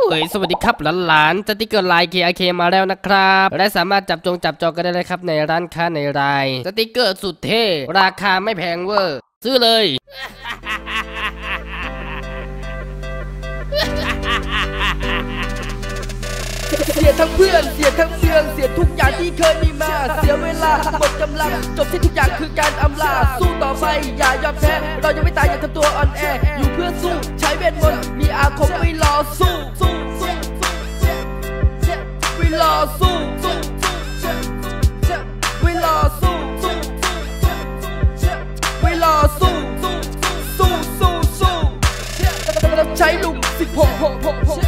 สวัสดีครับหลานๆสติกเกอร์ลาย KRK มาแล้วนะครับและสามารถจับจองกันได้เลยครับในร้านค้าในรายสติกเกอร์สุดเท่ราคาไม่แพงเวอร์ซื้อเลยเสียทั้งเพื่อนเสียทั้งเมืองเสียทุกอย่างที่เคยมีมาเสียเวลาหมดกำลังจบที่ทุกอย่างคือการอำลาสู้ต่อไปอย่ายอมแพ้เรายังไม่ตายอย่าทำตัวอ่อนแออยู่เพื่อสู้ใช้เวทมนต์มีอาคมไว้รอสู้ไว้รอสู้ไว้รอสู้ไว้รอสู้เราใช้ลุง16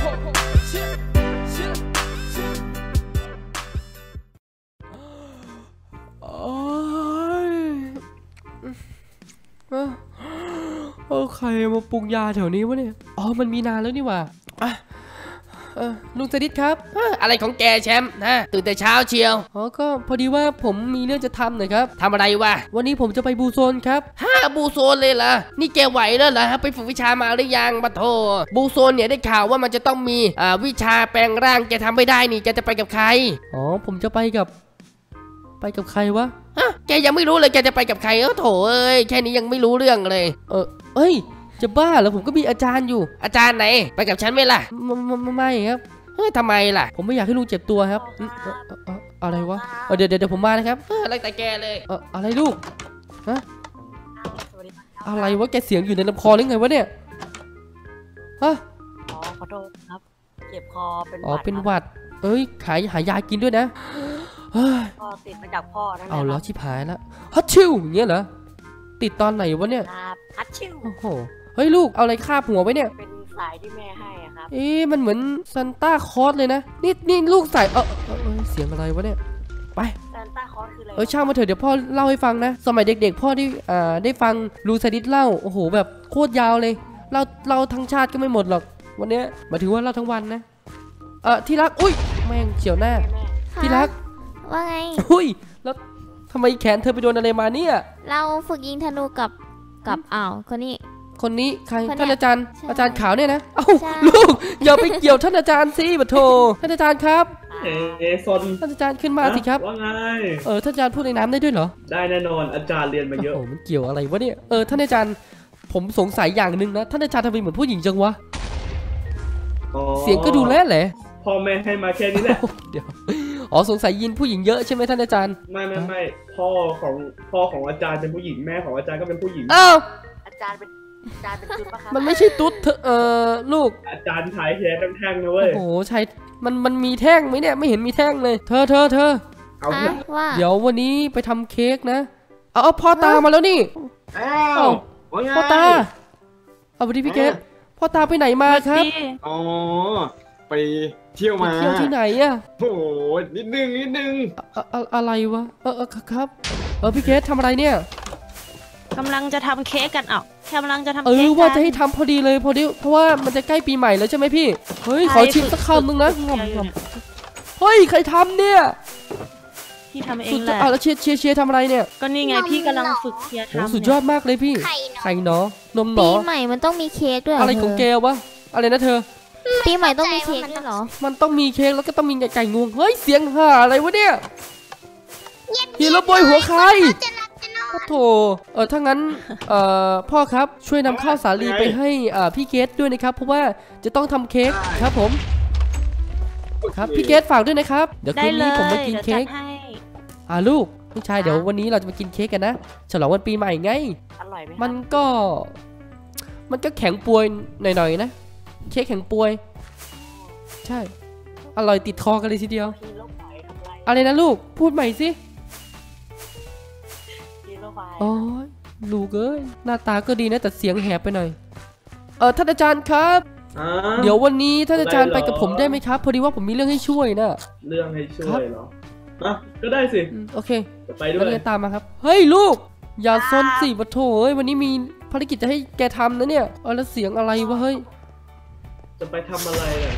ใครมาปรุงยาแถวนี้วะเนี่ยอ๋อมันมีนานแล้วนี่หว่าลุงสดิษครับอะไรของแกแชมป์นะตื่นแต่เช้าเชียวอ๋อก็พอดีว่าผมมีเรื่องจะทำหน่อยครับทำอะไรวะวันนี้ผมจะไปบูโซนครับบูโซนเลยเหรอนี่แกไหวแล้วเหรอไปฝึกวิชามาหรือยังปะโถบูโซนเนี่ยได้ข่าวว่ามันจะต้องมีวิชาแปลงร่างแกทำไม่ได้นี่แกจะไปกับใครอ๋อผมจะไปกับใครวะแกยังไม่รู้เลยแกจะไปกับใครโถเอ้ยแค่นี้ยังไม่รู้เรื่องเลยเอ้ยจะบ้าเหรอผมก็มีอาจารย์อยู่อาจารย์ไหนไปกับฉันไหมล่ะไม่ครับทำไมล่ะผมไม่อยากให้ลุงเจ็บตัวครับอะไรวะเดี๋ยวผมมานะครับอะไรแต่แกเลยอะไรลูกฮะอะไรวะแกเสียงอยู่ในลำคอหรือไงวะเนี่ยอ๋อขอโทษครับเจ็บคอเป็นหวัดเป็นหวัดเอ้ยหายากินด้วยนะพ่อติดมาจากพ่อนั่นแหละเอาล้อชิบหายแล้วฮัตชิวอย่างเงี้ยเหรอติดตอนไหนวะเนี่ยฮัตชิวโอ้โหเฮ้ยลูกเอาอะไรคาบหัวไว้เนี่ยเป็นสายที่แม่ให้ครับมันเหมือนซันต้าคอสเลยนะนี่ลูกใส่เสียงอะไรวะเนี่ยไปซันต้าคอสคืออะไรช่างมาเถอะเดี๋ยวพ่อเล่าให้ฟังนะสมัยเด็กๆพ่อได้ฟังลูซาดิสเล่าโอ้โหแบบโคตรยาวเลยเราทั้งชาติก็ไม่หมดหรอกวันนี้มาถือว่าเราทั้งวันนะที่รักอุ้ยแม่งเฉียวหน้าที่รักว่าไงอุ้ยแล้วทำไมแขนเธอไปโดนอะไรมาเนี่ยเราฝึกยิงธนูกับคนนี้ใครท่านอาจารย์ขาวเนี่ยนะเอ้าลูกอย่าไปเกี่ยวท่านอาจารย์สิบัดโธท่านอาจารย์ครับท่านอาจารย์ขึ้นมาสิครับว่าไงท่านอาจารย์พูดในน้ำได้ด้วยเหรอได้แน่นอนอาจารย์เรียนมาเยอะโอ้มันเกี่ยวอะไรวะเนี่ยท่านอาจารย์ผมสงสัยอย่างหนึ่งนะท่านอาจารย์ทำไมเหมือนผู้หญิงจังวะเสียงก็ดูแลแหละพ่อแม่ให้มาแค่นี้แหละเดี๋ยวสงสัยยินผู้หญิงเยอะใช่ไหมท่านอาจารย์ไม่พ่อของอาจารย์เป็นผู้หญิงแม่ของอาจารย์ก็เป็นผู้หญิงอาจารย์เป็นตุ๊ดปะครับมันไม่ใช่ตุ๊ดลูกอาจารย์ชายแท้แท่งนะเว้ยโอ้โหชายมันมีแท่งไหมเนี่ยไม่เห็นมีแท่งเลยเธอเอาเดี๋ยววันนี้ไปทำเค้กนะเอาพ่อตามาแล้วนี่พ่อตาเอาไปดิพี่เกศพ่อตาไปไหนมาครับไปเที่ยวมาเที่ยวที่ไหนอะโอ้นิดนึงอะไรวะครับพี่เกศทำอะไรเนี่ยกำลังจะทำเค้กกันกำลังจะทำเค้กว่าจะให้ทำพอดีเลยเพราะว่ามันจะใกล้ปีใหม่แล้วใช่ไหมพี่เฮ้ยขอชิมสักคำนึงนะเฮ้ยใครทำเนี่ยพี่ทำเองแหละแล้วเชียร์ทำอะไรเนี่ยก็นี่ไงพี่กำลังฝึกเชียร์ทำสุดยอดมากเลยพี่ไข่เนาะนมเนาะปีใหม่มันต้องมีเค้กด้วยอะไรของแกวะอะไรนะเธอปีใหม่ต้องมีเค้กด้วยเหรอมันต้องมีเค้กแล้วก็ต้องมีไก่งวงเฮ้ยเสียงห่าอะไรวะเนี่ยฮีโร่บอยหัวใครโถถ้างั้นพ่อครับช่วยนำข้าวสาลีไปให้พี่เกศด้วยนะครับเพราะว่าจะต้องทำเค้กครับผมครับพี่เกศฝากด้วยนะครับเดี๋ยวคืนนี้ผมมากินเค้กลูกพี่ชายเดี๋ยววันนี้เราจะมากินเค้กกันนะฉลองวันปีใหม่ไงอร่อยไหมมันก็แข็งป่วยหน่อยๆนะเค้กแข็งป่วยใช่อร่อยติดคอกันเลยทีเดียวอะไรนะลูกพูดใหม่สิอ๋อลูกเอ้ยหน้าตาก็ดีนะแต่เสียงแหบไปหน่อยท่านอาจารย์ครับเดี๋ยววันนี้ท่านอาจารย์ไปกับผมได้ไหมครับพอดีว่าผมมีเรื่องให้ช่วยนะเรื่องให้ช่วยเหรอก็ได้สิโอเคไปด้วยแล้วตามมาครับเฮ้ยลูกอย่าซนสิปะโถเอ้ยวันนี้มีภารกิจจะให้แกทำนะเนี่ยแล้วเสียงอะไรวะเฮ้ยจะไปทำอะไรอ่ะ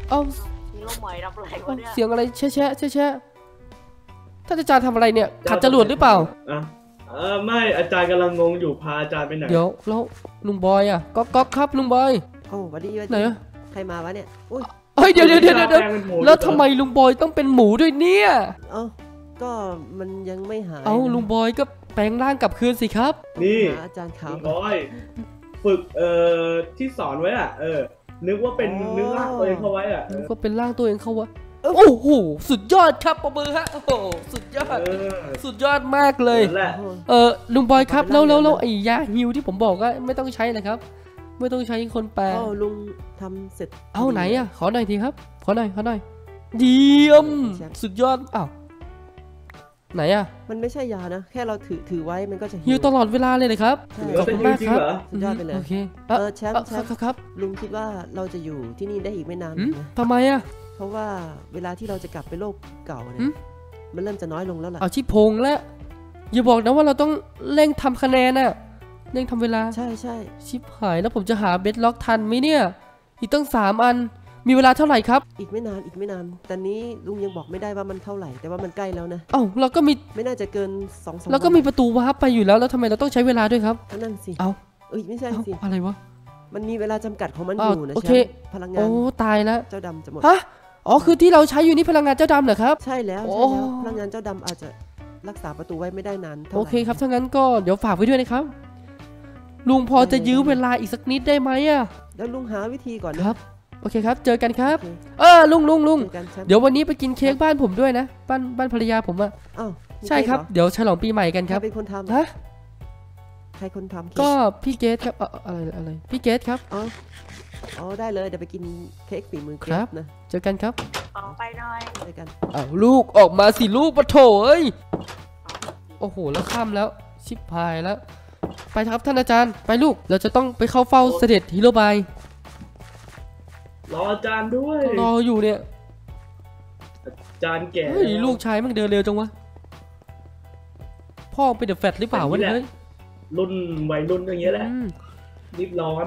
เสียงอะไรแชะท่านอาจารย์ทำอะไรเนี่ยขัดจรวดหรือเปล่าไม่อาจารย์กำลังงงอยู่พาอาจารย์ไปไหนเดี๋ยวแล้วลุงบอยอ่ะก๊อกครับลุงบอยโอ้วันดีไหนใครมาวะเนี่ยอุ้ยเฮ้ยเดี๋ยวแปลงเป็นหมูแล้วทำไมลุงบอยต้องเป็นหมูด้วยเนี่ยเอ้าก็มันยังไม่หายเอ้าลุงบอยก็แปลงร่างกลับคืนสิครับนี่หาอาจารย์ขาวบอยฝึกที่สอนไว้อ่ะนึกว่าเป็นนึกลากตัวเองเข้าไว้อ่ะก็เป็นร่างตัวเองเขาวะโอ้โหสุดยอดครับปรบมือฮะโอ้โหสุดยอด สุดยอดมากเลยนั่นแหละลุงบอยครับแล้วไอ้ยาฮิวที่ผมบอกก็ไม่ต้องใช้นะครับ ไม่ต้องใช้คนแปลเอ้าลุงทำเสร็จเอาไหนอ่ะขอหน่อยทีครับขอหน่อยเยี่ยมสุดยอดอ้าวไหนอ่ะมันไม่ใช่ยานะ แค่เราถือไว้มันก็จะฮิวตลอดเวลาเลยครับใช่ขอบคุณมากครับสุดยอดไปเลยโอเคแชมป์ครับลุงคิดว่าเราจะอยู่ที่นี่ได้อีกไม่นานอืมนะทำไมอ่ะเพราะว่าเวลาที่เราจะกลับไปโลกเก่าเนี่หืยมมันเริ่มจะน้อยลงแล้วล่ะเอาชิพงแล้วอย่าบอกนะว่าเราต้องเร่งทำคะแนนน่ะเร่งทำเวลาใช่ชิบหายแล้วผมจะหาเบสล็อกทันไหมเนี่ยอีกตั้ง3 อันมีเวลาเท่าไหร่ครับอีกไม่นานตอนนี้ลุงยังบอกไม่ได้ว่ามันเท่าไหร่แต่ว่ามันใกล้แล้วนะเอ้าเราก็มีไม่น่าจะเกิน2-3 เราก็มีประตูวาร์ปไปอยู่แล้วทำไมเราต้องใช้เวลาด้วยครับนั่นสิเอาไม่ใช่เอ้าสิอะไรวะมันมีเวลาจำกัดของมันอ้าอวยู่นะโอแชเคมป์พลังงานโอ้ตายแล้วเจ้าดำจะหมดฮะอ๋อคือที่เราใช้อยู่นี่พลังงานเจ้าดำเหรอครับใช่แล้วโอ้พลังงานเจ้าดำอาจจะรักษาประตูไว้ไม่ได้นานเท่าโอไหร่เคครับถ้างั้นก็เดี๋ยวฝากไว้ด้วยนะครับลุงพอจะยื้อเวลาอีกสักนิดได้ไหมอ่ะแล้วลุงหาวิธีก่อนนะครับโอเคครับเจอกันครับโอเคลุงเจอกันแชมป์เดี๋ยววันนี้ไปกินเค้กบ้านผมด้วยนะบ้านภรรยาผมอะอ้าวมีใช่ครับเกเหอเดี๋ยวฉลองปีใหม่กันใคครรับเป็นคนทำฮะใครคนทำเค้ก็กพี่เกตครับอะไรพี่เกตครับอ๋อได้เลยเดี๋ยวไปกินเค้กฝีมือเกครับนะเจอกันครับออกไปหน่อยเจอกันเอาลูกออกมาสิลูกปะโถเอ้ยโอ้โหแล้วค่ำแล้วชิบหายแล้วไปครับท่านอาจารย์ไปลูกเราจะต้องไปเข้าเฝ้าเสด็จฮีโร่บายรออาจารย์ด้วยรออยู่เนี่ยอาจารย์แก่เฮ้ยลูกชายมันเดินเร็วจังวะพ่อเป็นเดอะแฟตหรือเปล่าวะเนี่ยเฮ้ยรุ่นวัยรุ่นอย่างเงี้ยแหละอืมรีบร้อน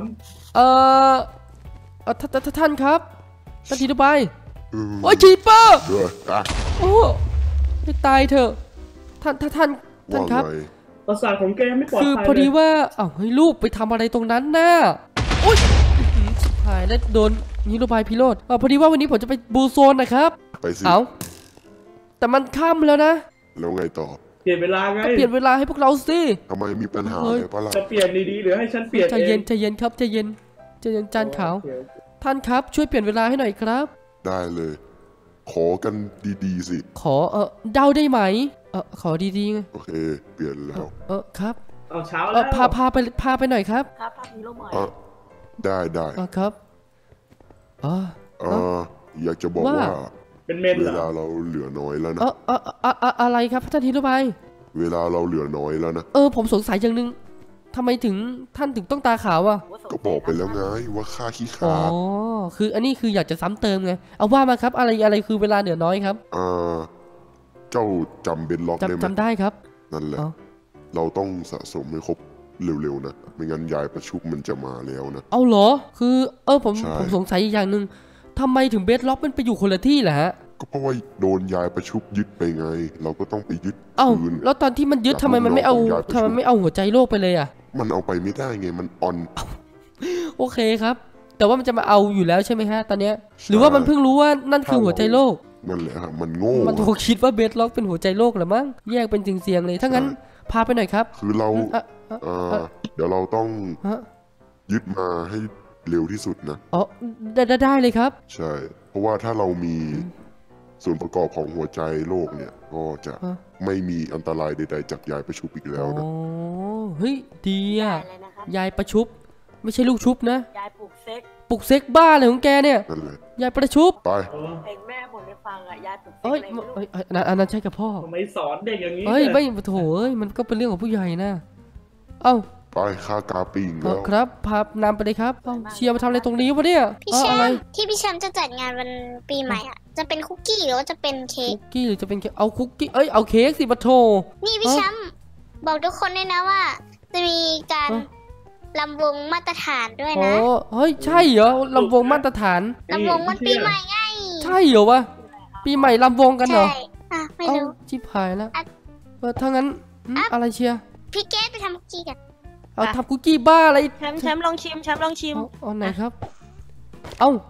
ท่านครับท่านฮีโร่บายโอ้ยคีเปอร์ด้วยอ่ะโอ้ไม่ตายเถอะท่านว่าครับไงประสาทของแกไม่ปลอดคือภัยพอดีเลยว่าอ้าวให้ลูกไปทำอะไรตรงนั้นน่ะโอ๊ยชิบหายแล้วโดนนิโรบายพิโรธพอดีว่าวันนี้ผมจะไปบูโซนนะครับไปสิเอาแต่มันค่ำแล้วนะแล้วไงต่อเปลี่ยนเวลาไงก็เปลี่ยนเวลาให้พวกเราสิทำไมมีปัญหาเฮ้ยอะไรปะล่ะจะเปลี่ยนดีๆหรือให้ฉันเปลี่ยนใจเอเย็งนใจเย็นครับใจเย็นจานขาวโอเคท่านครับช่วยเปลี่ยนเวลาให้หน่อยครับได้เลย ขอกันดีๆสิขอเดาได้ไหมขอดีๆไงโอเค เปลี่ยนแล้วครับเอาเช้าแล้วพาไปหน่อยครับครับภาพฮีโร่ใหม่อ่ะได้ครับอ๋ออยากจะบอกว่าว่าเป็นเมนเวเหรลาอเราเหลือน้อยแล้วนะอะไรครับท่านฮีโร่บายเวลาเราเหลือน้อยแล้วนะผมสงสัยอย่างหนึงทำไมท่านถึงต้องตาขาวอ่ะก็บอกไปแล้วไงว่าค่าขี้อ๋อขาดคืออันนี้คืออยากจะซ้ำเติมไง เอาว่ามาครับ อะไรคือเวลาเหลือน้อยครับเจ้าจำเบนล็อกได้ไหมจำได้ครับนั่นแหละอ๋อเราต้องสะสมให้ครบเร็วๆนะ ไม่งั้นยายประชุมมันจะมาแล้วนะเอาเหรอ คือผมใช่สงสัยอีกอย่างหนึ่งทำไมถึงเบสล็อกมันไปอยู่คนละที่ล่ะฮะก็เพราะว่าโดนยายประชุบยึดไปไง เราก็ต้องไปยึดเอ้าคืนแล้วตอนที่มันยึดจากทำไมมันไม่เอาลูกน้องของยายประชุมทำไมไม่เอาหัวใจโลกไปเลยอ่ะมันเอาไปไม่ได้ไง มันออนโอเคครับ แต่ว่ามันจะมาเอาอยู่แล้วใช่ไหมฮะตอนเนี้ย หรือว่ามันเพิ่งรู้ว่านั่นคือหัวใจโลกนั่นแหละครับมันโง่มันคงคิดว่าเบสล็อกเป็นหัวใจโลกเหรือมั้ง แยกเป็นเสียงๆเลย ถ้างั้นพาไปหน่อยครับคือเราอ่ะอ่ะเดี๋ยวเราต้องฮะยึดมาให้เร็วที่สุดนะอ๋อได้เลยครับใช่ เพราะว่าถ้าเรามีส่วนประกอบของหัวใจโลกเนี่ย ก็จะฮะไม่มีอันตรายใดๆจากยายประชุบอีกแล้วนะอ๋อเฮ้ยดีอ่ะยายเลยนะครับยายประชุบ ไม่ใช่ลูกชุบนะยายปลูกเซ็กปลุกเซ็กบ้าเลยของแกเนี่ยนั่นแหละยายประชุบไปเพลงแม่บ่นให้ฟังอ่ะ ยายปลูกเซ็กเอ้ยอะไรไม่รู้อันนั้นใช่กับพ่อทำไมสอนเด็กอย่างนี้เฮ้ยนี่ไม่โถเอ้ยมันก็เป็นเรื่องของผู้ใหญ่นะเอ้าไปค่ากาปิ้งแล้วครับพานำไปเลยครับเอ้าเชียร์มาทำอะไรตรงนี้วะเนี่ยพี่แชอะไรมป์ที่พี่แชมป์จะจัดงานวันปีใหม่อ่ะ จะเป็นคุกกี้หรือว่าจะเป็นเค้กคุกกี้หรือจะเป็นเค้กเอาคุกกี้เอาเค้กสิปะโถนี่พี่แชมป์บอกทุกคนด้วยนะว่า จะมีการฮะลำวงมาตรฐานด้วยอ๋อนะเฮ้ยใช่เหรอลำวงมาตรฐานลำวงวันปีใหม่ไงใช่เหรอวะปีใหม่ลำวงกันเหรอใช่อ่ะไม่เอ้ารู้ชิบหายแล้วอ่ะถ้างั้นอะไรเชียร์พี่เกดไปทำคุกกี้กันเอาทำคุกกี้บ้าอะไรแชมป์ลองชิมเอาไหนครับ เอ้า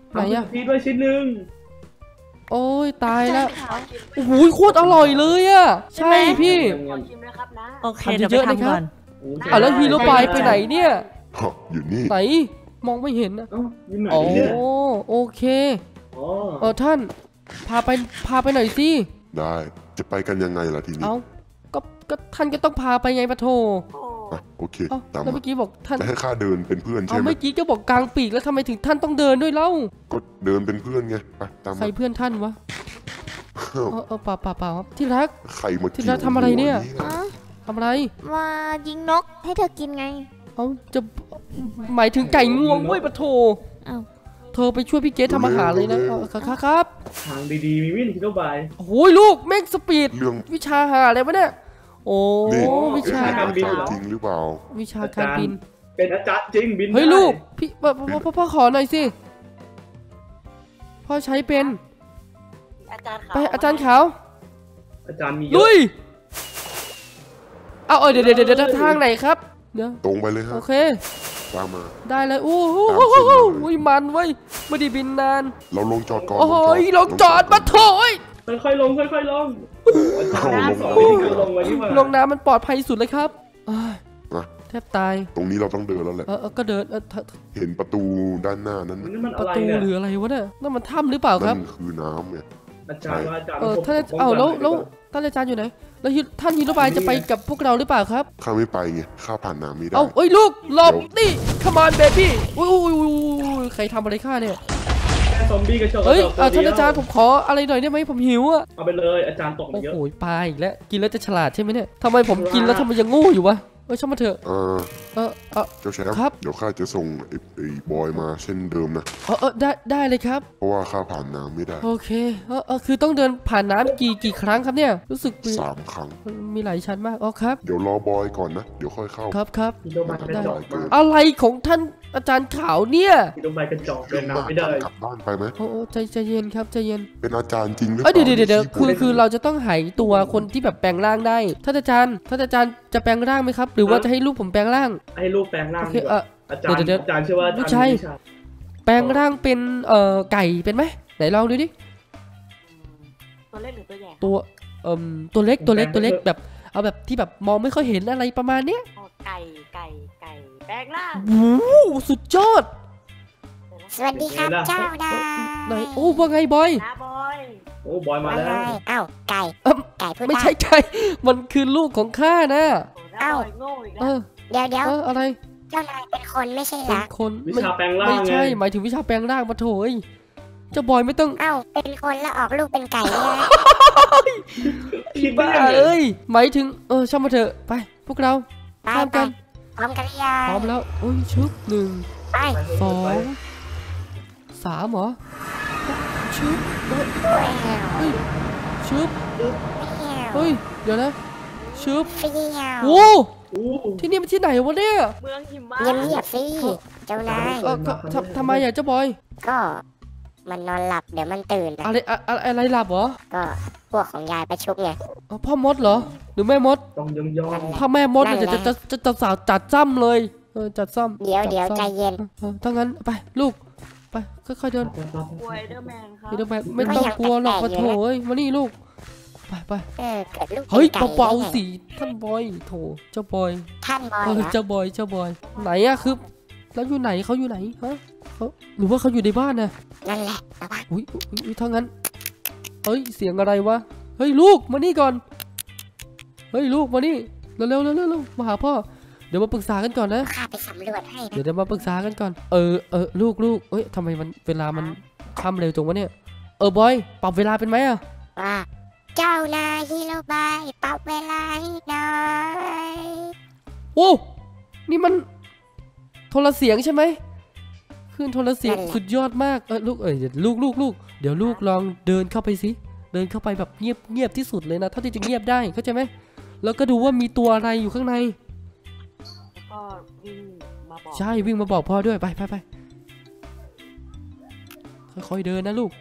ไหนอะพี่ด้วยชิ้นหนึ่งโอ้ยตายแล้วโอ้โหโคตรอร่อยเลยอะใช่พี่ขอชิมนะครับนะโอเคทำเดี๋ยวเยไปอะๆเลยคทำรับก่อนโอ้อ่ะแล้วฮีโร่บายไปไหนเนี่ยอยู่นี่ไหนมองไม่เห็นนะเอ้าอยู่ไหนอ๋อเนี่ยโอเคอ๋อท่านพาไปหน่อยสิได้จะไปกันยังไงล่ะทีนี้เอาก็ท่านก็ต้องพาไปไงปะโถอ่ะโอเคเอ้าตามแล้วมาเมื่อกี้บอกท่านจะให้ข้าเดินเป็นเพื่อนเอาใช่ไหมเมื่อกี้ก็บอกกลางปีกแล้วทำไมถึงท่านต้องเดินด้วยเล่าก็เดินเป็นเพื่อนไงไปตามใครมาเพื่อนท่านวะอ้าวเปล่าครับที่รักใครมาที่รักทำอะไรเนี่ยอ๋อทำอะไรมายิงนกให้เธอกินไงเอาจะหมายถึงไก่งวงเว้ยปะโถอ้าวเธอไปช่วยพี่เกดทำอาหารเลยนะครับทางดีๆมีวิ่งฮิโร่บายโอ้ยลูกแม่งสปีดเรื่องวิชาหาอะไรวะเนี่ยโอ้นี่วิชาการบินเหรอจริงหรือเปล่าวิชาการบินเป็นอาจารย์จริงบินเฮ้ยได้ลูกพี่พ่อขอหน่อยสิพ่อใช้เป็นอาจารย์ขาวไปอาจารย์ขาวอาจารย์มีเยลุอะยเอาเดี๋ยวทางไหนครับเดี๋ยวตรงไปเลยฮะโอเคตามมาได้เลยโอ้โหตามเส้นมาเลยมันเว้ยไม่ได้บินนานเราลงจอดก่อนโอ้ยลงจอดมาโถยค่อยๆลงค่อยๆลงอาจารย์สอนวิธีการลงไว้นี่หว่าลงน้ำมันปลอดภัยสุดเลยครับอ้ายมาแทบตายตรงนี้เราต้องเดินแล้วแหละก็เดินเห็นประตูด้านหน้านั้นไหมนี่มันปอะระไรตูเนี่ยหรืออะไรวะเนี่ยนั่นมันถ้ำหรือเปล่าคนั่รับนคือน้ำไงอาจารย์ว่าอาจารย์ท่านแล้วท่านอาจารย์อยู่ไหนแล้วท่านฮิโรบายจะไปกับพวกเราหรือเปล่าครับข้าไม่ไปไงข้าผ่านน้ำไม่ได้เอ้ยลูกหลบนี่ come on baby อุ้ยใครทำอะไรข้าเนี่ยแค่ซอมบี้กระโจนเฮ้ยตัวเดีท่านวอาจารย์ผมขออะไรหน่อยได้ไหมผมหิวอ่ะเอาไปเลยอาจารย์ตกมาโอ้เยอะโหปลาอีกแล้วกินแล้วจะฉลาดใช่ไหมเนี่ยทำไมผมกินแล้วทำไมยังโง่อยู่วะช่างมาเถอะเจ้าแชมป์ครับเดี๋ยวข้าจะส่งไอ้บอยมาเช่นเดิมนะได้เลยครับเพราะว่าข้าผ่านน้ำไม่ได้โอเคคือต้องเดินผ่านน้ำกี่ครั้งครับเนี่ยรู้สึก 3 ครั้งมีหลายชั้นมากครับเดี๋ยวรอบอยก่อนนะ เดี๋ยวค่อยเข้าครับฮิโร่บายกระจอกมากอะไรของท่านอาจารย์ขาวเนี่ยฮิโร่บายกระจอกเดินน้ำไม่ได้กลับบ้านไปไหมโอ้ใจเย็นครับใจเย็นเป็นอาจารย์จริงหรือเปล่าเดี๋ยวที่พูดคือเราจะต้องหายตัวคนที่แบบแปลงร่างได้ท่านอาจารย์จะแปลงร่างไหมครับ หรือว่าจะให้ลูกผมแปลงร่างให้ลูกแปลงร่างโอเคดีกว่าอาจารย์เดี๋ยวอาจารย์เชื่อว่าอาจารย์ไม่ใช่มีวิชาแปลงร่างเป็นไก่เป็นไหมไหนลองดูดิตัวเล็กหรือตัวใหญ่ตัวเล็กแบบเอาแบบที่แบบมองไม่ค่อยเห็นอะไรประมาณเนี้ยอ๋อไก่แปลงร่างโอ้โหสุดยอดสวัสดีครับเจ้านายไหนโอ้ว่าไงบอยนะบอยโอ้บอยมาแล้วอ้าวไก่เอิ่มไก่พูดไม่ได้ใช่ไก่มันคือลูกของข้านะโอ้นะบอยโง่อีกเอแล้วอเดี๋ยวอะไรเจ้านายเป็นคนไม่ใช่เหรเป็นอคนวิชาแปลงร่างไม่ใช่ไงหมายถึงวิชาแปลงร่างมาโถยเจ้าบอยไม่ต้องอ้าวเป็นคนแล้วออกลูกเป็นไก่เนี่ยนะคิดบ้าบ้าเลเอ้ยยหมายถึงช่างมาเถอะไปพวกเราไปข้ามไปกันพร้อมกันหรือยังพร้อมแล้วโอ้ยชึบ1 ไป 2 3เหรอชึบเอ้ยแหวเฮ้ยชึบแหวเฮ้ยเดี๋ยวนะชึบเฟี้ยวโอ้โอ้ที่นี่มันที่ไหนวะเนี่ยเมืองหิมะเงียบๆสิเจ้านายทำไมอ่ะเจ้าบอยก็มันนอนหลับเดี๋ยวมันตื่นนะอะไรหลับเหรอก็พวกของยายประชุบไงพ่อมดเหรอหรือแม่มดต้องย่องถ้าแม่มดเนี่ยจะสาวจัดจ้ำเลยจัดซ้ำเดี๋ยวใจเย็นถ้างั้นไปลูกไปค่อยๆเดินบอยเดอร์แมนครับพี่ต้องไปไม่ต้องกลัวหรอกมาโถเอ้ยมานี่ลูกไปเกิดลูกเฮ้ยเป็นไก่เบาได้ไงๆสิท่านบอยโถเจ้าบอยท่านบอยเหรอเจ้าบอยไหนอะคือแล้วอยู่ไหนเขาอยู่ไหนฮะเขาหรือว่าเขาอยู่ในบ้านน่ะนั่นแหละระวังอุ้ยถ้างั้นเฮ้ยเสียงอะไรวะเฮ้ยลูกมานี่ก่อนเฮ้ยลูกมานี่เร็วมาหาพ่อเดี๋ยวมาปรึกษากันก่อนนะข้าไปสำรวจให้นะเดี๋ยวมาปรึกษากันก่อนลูกเอ้ยทำไมมันเวลามันค่ำเร็วจังวะเนี่ยบอยปรับเวลาเป็นไหมอะว่าเจ้านายฮิโรบายปรับเวลาให้หน่อยโอ้นี่มันโทรเสียงใช่ไหมขึ้นโทรเสียงสุดยอดมากลูกเดี๋ยวลูกเดี๋ยวลูกลองเดินเข้าไปสิเดินเข้าไปแบบเงียบที่สุดเลยนะเท่าที่จะเงียบได้เข้าใจไหมแล้วก็ดูว่ามีตัวอะไรอยู่ข้างในแล้วก็วิ่งมาบอกใช่วิ่งมาบอกพ่อด้วยไปค่อยๆเดินนะลูก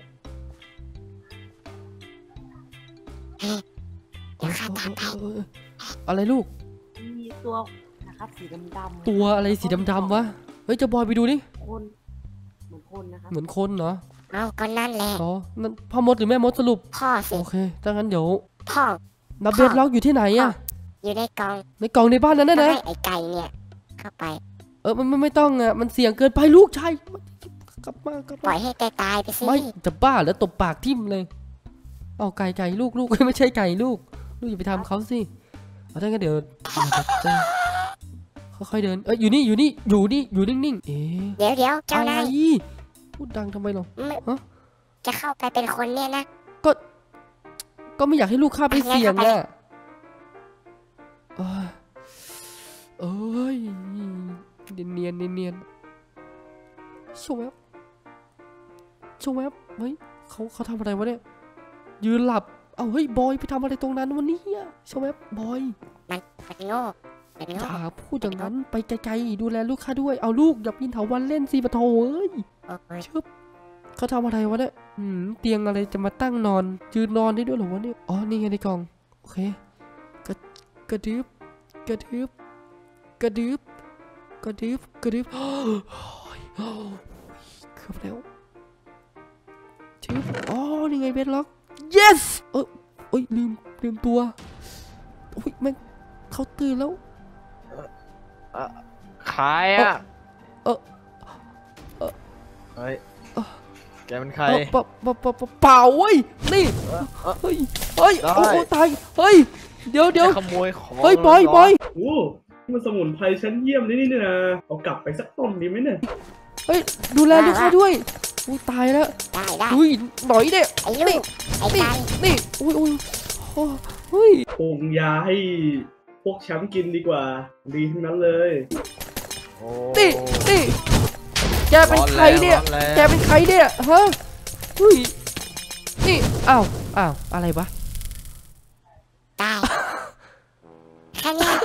เดี๋ยวข้าตามไปอะไรลูกมีตัวนะครับสีดำๆตัวอะไรสีดำๆวะเฮ้ยเจะบอยไปดูดิคนเหมือนคนนะครับเหมือนคนเนาะเอาก็นั่นแหละอ๋อนั่นพ่อมดหรือแม่มดสรุปพ่อสิโอเคถ้างั้นเดี๋ยวพ่อนับเบสล็อกอยู่ที่ไหนอะอยู่ในกล่องในกล่องในบ้านนั้นก็นะให้ไอ้ไก่เนี่ย เข้าไปมันไม่ต้องอะมันเสี่ยงเกินไปลูกชายกลับมาปล่อยให้ไก่ตายไปสิไม่จะบ้าแล้วตบปากทิ่มเลยเอาไก่ลูก ไม่ใช่ไก่ลูกอย่าไปทำเขาสิเอาถ้างั้นเดี๋ยวค่อยๆเดินอยู่นี่อยู่นิ่งๆเดี๋ยวเจ้าอะไรนายพูดดังทำไมหรอไม่ฮะจะเข้าไปเป็นคนเนี่ยนะก็ไม่อยากให้ลูกข้าไปเสี่ยงอะเอ้ยเนียนโชว์แวบเฮ้ยเขาทำอะไรวะเนี่ยยืนหลับเอาเฮ้ยบอยไปทำอะไรตรงนั้นวันนี้โชว์แวบบอยมันโง่อย่าพูดอย่างนั้นไปไกลๆดูแลลูกข้าด้วยเอาลูกอย่าปีนเถาวัลย์เล่นสิปะโถเอ้ยโอ้ยชึบเขาทำอะไรวะเนี่ยเตียงอะไรจะมาตั้งนอนยืนนอนได้ด้วยเหรอวะเนี่ยอ๋อนี่ไงในกล่องโอเคกระดึบเกือบแล้วชึบอ๋อนี่ไงเบสล็อก yes ลืมตัวแม่งเขาตื่นแล้วใครอ่ะเฮ้ย แกเป็นใครเปล่าเว้ยนี่เฮ้ยโอ้ตายเฮ้ยเดี๋ยวขโมยของเฮ้ยบอยโอ้มันสมุนไพรชั้นเยี่ยมนี่นะเอากลับไปสักต้นดีไหมเนี่ยเฮ้ยดูแลลูกค้าด้วยตายแล้วได้อุ้ยหน่อยเด้ไอ้ลูกไอ้ไก่นี่อุ้ยเฮ้ยปรุงยาให้พวกแชมป์กินดีกว่า ดีทั้งนั้นเลยโอ้นี่แกเป็นใครเนี่ยฮะเฮ้ยนี่อ้าวอะไรวะตายแค่นี้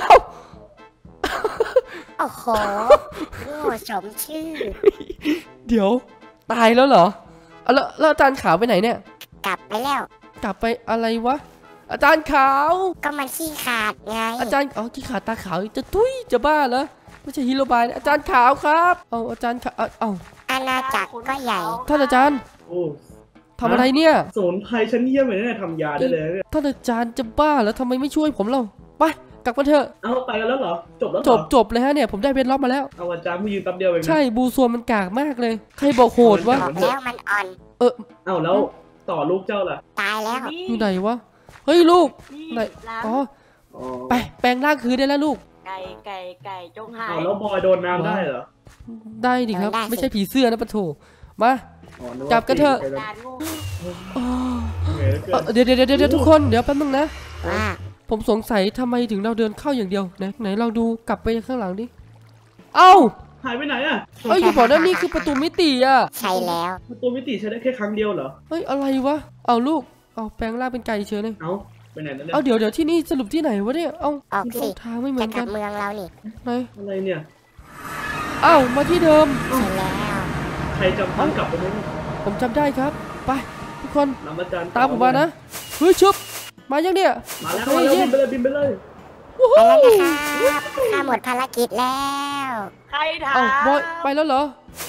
โอ้โหโง่สมชื่อเดี๋ยวตายแล้วเหรอแล้วอาจารย์ขาวไปไหนเนี่ยกลับไปแล้วกลับไปอะไรวะอาจารย์ขาวก็มันขี้ขาดไงอาจารย์ขี้ขาตาขาวจะบ้าเหรอไม่ใช่ฮิโรบายนะอาจารย์ขาวครับอาจารย์ขาวอาณาจักรก็ใหญ่ท่านอาจารย์โอ้ทำอะไรเนี่ยสมุนไพรชั้นเยี่ยมเลยเนี่ยทำยาได้เลยเนี่ยท่านอาจารย์จะบ้าแล้วทำไมไม่ช่วยผมเราไปกลับมาเถอะเอาไปกันแล้วเหรอจบแล้วเหรอจบเลยฮะเนี่ยผมได้เบสล็อกมาแล้วเอาอาจารย์ผู้ยืนแป๊บเดียวเองนะใช่บูซวนมันกากมากเลย ใครบอกโหดวะบอกแล้วมันอ่อนเอาแล้วต่อลูกเจ้าล่ะตายแล้วอยู่ไหนวะเฮ้ยลูกไหนล้างอ๋อไปแปลงร่างคืนได้แล้วลูกไก่จงหายเอาแล้วบอยโดนน้ำได้เหรอได้ดิครับ ไม่ใช่ผีเสื้อนะปะโถมาอ๋อนึว่าจับกันเถอะจานโง่เหนื่อยเหลือเกินเดี๋ยวทุกคนเดี๋ยวแป๊บนึงนะว่าผมสงสัยทำไมถึงเราเดินเข้าอย่างเดียวไหนลองดูกลับไปข้างหลังดิเอ้าหายไปไหนอะอย่าบอกนะนี่คือประตูมิติอ่ะใช่แล้วประตูมิติใช้ได้แค่ครั้งเดียวเหรอเฮ้ยอะไรวะเอาลูกเอาแปลงร่างเป็นไก่เฉยเลยเอาไปไหนแล้วเนี่ยเอาเดี๋ยวที่นี่สรุปที่ไหนวะเนี่ยเอาออกสิทางไม่เหมืจะอนกกัลันบเมืองเรานี่ไหนอะไรเนี่ยเอ้ามาที่เดิมใช่แล้วใครจำทางกลับไปไหมผมจำได้ครับไปทุกคนนำอาจารย์ตามผมมานะเฮ้ยชุบมายังเนี่ยมาแล้วเฮ้มาย แล้วเยี่บิยมนไปเลยบินไปเลยไปแล้วนะครับข้าหมดภารกิจแล้วใครถาเอ้ามบอยไปแล้วเหรอ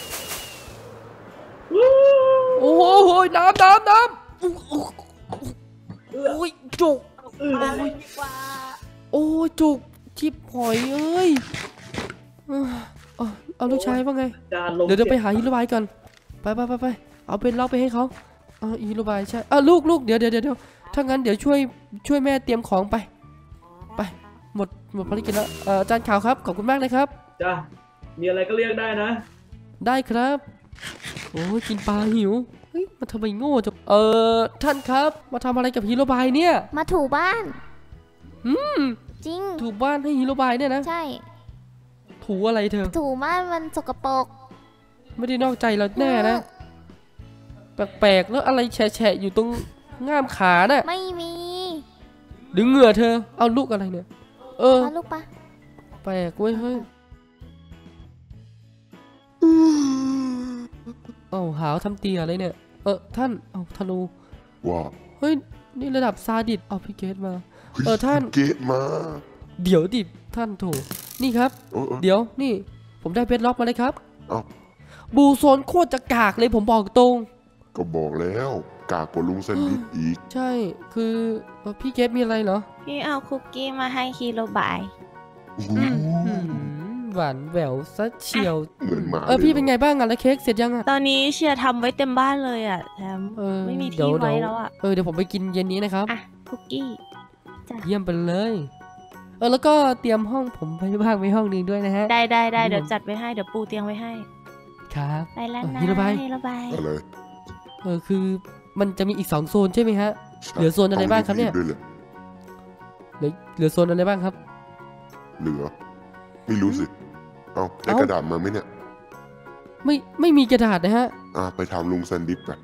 โอ้โหน้ำโอ้ยจุกมาเลยดีกว่าโอ้ยจุกชิบหอยเอ้ยเอาลูกชายว่าไงจานลงเดี๋ยวไปหาฮีโร่บายก่อนไปเอาเป็นล็อกไปให้เขาฮีโร่บายใช่ลูกเดี๋ยวถ้างั้นเดี๋ยวช่วยแม่เตรียมของไปหมดภารกิจแล้วอาจารย์ข่าวครับขอบคุณมากเลยครับจ้ามีอะไรก็เรียกได้นะได้ครับโอ้ยกินปลาหิวเฮ้ยมันทำไมโง่จังท่านครับมาทำอะไรกับฮีโร่บายเนี่ยมาถูบ้าน จริงถูบ้านให้ฮีโร่บายเนี่ยนะใช่ถูอะไรเธอถูบ้านมันสกปรกไม่ได้นอกใจเราแน่นะแปลกๆแล้วอะไรแฉะอยู่ตรงง่ามขาน่ะไม่มีดึงเหงื่อเธอเอาลูกอะไรเนี่ยมาลูกปะแปลกเว้ยเฮ้ยหาวทำเตียอะไรเนี่ยท่านธนูว่าเฮ้ยนี่ระดับซาดิสเอาพี่เกตมาเฮ้ยท่านเกตมาเดี๋ยวดิท่านโถนี่ครับเออเดี๋ยวนี่ผมได้เบสล็อกมาเลยครับเอาบูโซนโคตรจะกากเลยผมบอกตรงก็บอกแล้วกากกว่าลุงแซนดิสอีกใช่คือพี่เกฟมีอะไรเหรอพี่เอาคุกกี้มาให้ฮีโร่บายหวานแหววซะเฉียวเหมือนหมาพี่ลยเป็นไงบ้างอะแล้วเค้กเสร็จยังอะตอนนี้เชียร์ทำไว้เต็มบ้านเลยอ่ะแถมไม่มีที่ไว้แล้วอ่ะเดี๋ยวผมไปกินเย็นนี้นะครับอ่ะคุกกี้จ้ะเยี่ยมไปเลยแล้วก็เตรียมห้องผมไว้บ้างไว้ห้องนึงด้วยนะฮะได้เดี๋ยวจัดไว้ให้เดี๋ยวปูเตียงไว้ให้ครับไปแล้วนะฮีโร่บายฮีโร่บายอะไรคือมันจะมีอีก2โซนใช่ไหมฮะ เหลือโซนอะไรบ้างครับเนี่ยด้วยเหรอเหลือโซนอะไรบ้างครับเหลือ ไม่รู้สิเอาได้เอ้ากระดาษมาไหมเนี่ยไม่มีกระดาษนะฮะไปทำลุงแซนดิสไป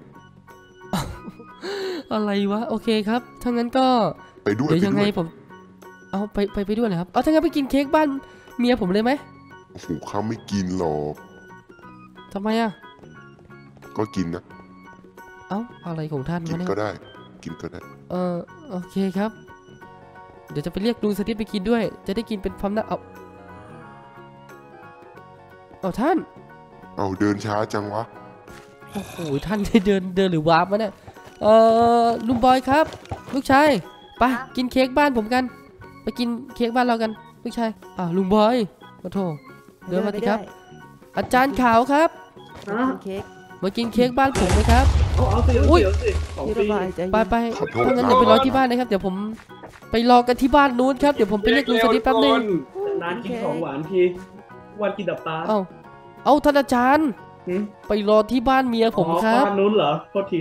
อะไรวะโอเคครับถ้างั้นก็ไปด้วยเดี๋ยวยังไงปด้วยผมเอาไปด้วยนะครับเอาถ้างั้นไปกินเค้กบ้านเมียผมเลยไหมโอ้โหข้าไม่กินหรอกทำไมอะก็กินนะอะไรของท่านกิวะนเนี่ยก็ได้ กินก็ได้โอเคครับ เดี๋ยวจะไปเรียกลุงสติ๊ดไปกินด้วย จะได้กินเป็นพร้อมหน้าเอาท่านเอาเดินช้าจังวะโอ้โหท่านได้เดินหรือวาร์ปวะเนี่ยลุงบอยครับ ลูกชายไปกินเค้กบ้านผมกัน ไปกินเค้กบ้านเรากันลูกชายลุงบอยมาโทษเดินมาสิครับ อาจารย์ขาวครับไปกินเค้กมากินเค้กบ้านผมไหมครับเอาสิอุ้ยเอาสิของฮีฟโร่รีบายใจไปเย็นขอโทษถ้างั้นครับเดี๋ยวไปรอที่บ้านนะครับ เดี๋ยวผมไปรอกันที่บ้านนู้นครับ เดี๋ยวผมไปเรียกลุงสติ๊ดแป๊บนึงนานกินของหวานทีวันกินดับตาเอาท่านอาจารย์หืมไปรอที่บ้านเมียผมครับบ้านนู้นเหรอโทษที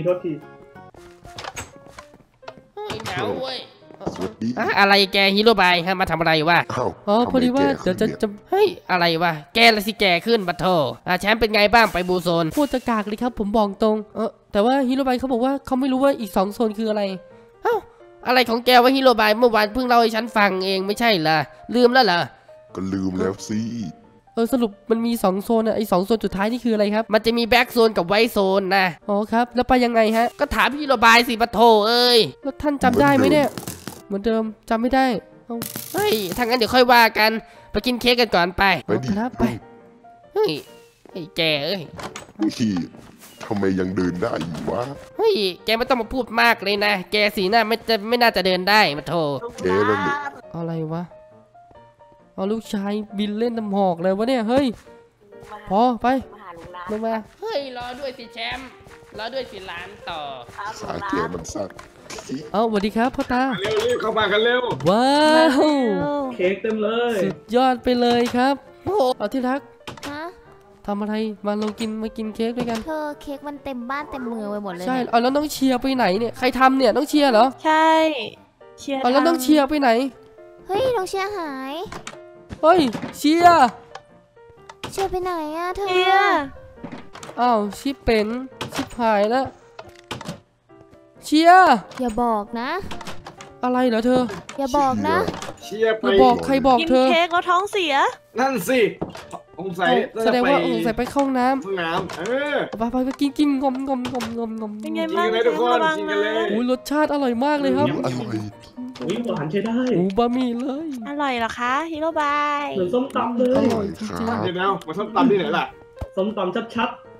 หนาวเว้ยสวัสดีอะไรแกฮีโร่บายมาทำอะไรวะอ้าวพอดีว่าทำไมแกเดี๋ยวจะขึ้นนี่จะเฮ้ยอะไรวะแกละสิแกขึ้นบัตโทแชมป์เป็นไงบ้างไปบูโซนพูดจะกากเลยครับผมบอกตรงแต่ว่าฮิโรบายเขาบอกว่าเขาไม่รู้ว่าอีก2โซนคืออะไรอะไรของแกวะฮีโร่บายเมื่อวานเพิ่งเล่าให้ฉันฟังเองไม่ใช่เหรอลืมแล้วเหรอก็ลืมแล้วสิสรุปมันมี2โซนไอ้2โซนสุดท้ายนี่คืออะไรครับมันจะมีแบ็กโซนกับไวท์โซนนะครับแล้วไปยังไงฮะก็ถามฮีโร่บายสิบัตโทเอ้ยแล้วท่านจำได้ไหมเนี่ยเหมือนเดิมจำไม่ได้เฮ้ยถ้างั้นเดี๋ยวค่อยว่ากันไปกินเค้กกันก่อนไปไปดิครับไปเฮ้ยไอ้แกเอ้ยพี่ทำไมยังเดินได้อยู่วะเฮ้ยแกไม่ต้องมาพูดมากเลยนะแกสีหน้าไม่น่าจะเดินได้มาโทแกแล้วเนี่ยอะไรวะเอาลูกชายบินเล่นน้ำหอกเลยวะเนี่ยเฮ้ยพอไปมาหาลุงลาลงมาเฮ้ยรอด้วยสิแชมป์รอด้วยสิหลานต่อสาแกมันสั้นสวัสดีครับพ่อตาเร็วรีบเข้ามากันเร็วว้าวเค้กเต็มเลยสุดยอดไปเลยครับโอ้เอาที่รักฮะทำอะไรมามากินเค้กด้วยกันเธอเค้กมันเต็มบ้านเต็มเมืองไปหมดเลยใช่เนี่ยแล้วน้องเชียร์ไปไหนเนี่ยใครทำเนี่ยน้องเชียร์เหรอใช่เชียร์แล้วน้องเชียร์ไปไหนเฮ้ยน้องเชียร์หายเฮ้ยเชียร์เชียร์ไปไหนอะเธอเชียร์ชิปเป็นชิปหายแล้วเชียร์อย่าบอกนะอะไรเหรอเธออย่าบอกนะเชียร์ไปอย่าบอกใครบอกกินเธอเค้กแล้วท้องเสียนั่นสิสงสัยแสดงว่าใส่ไปเข้าห้องน้ห้องน้ำำไปกินงมเป็นไงกินบ้างกันเลยทุกคนระวังกินกันเลยโอ้ยรสชาติอร่อยมากเลยครับอร่อยอุ๊ยหวานใช้ได้โอ้บะหมี่เลยอร่อยเหรอคะฮีโร่บายเหมือนส้มตำเลอย ร่อยจริงครับเดี๋ยวนะมาส้มตำที่ไหนล่ะส้มตำชัดๆ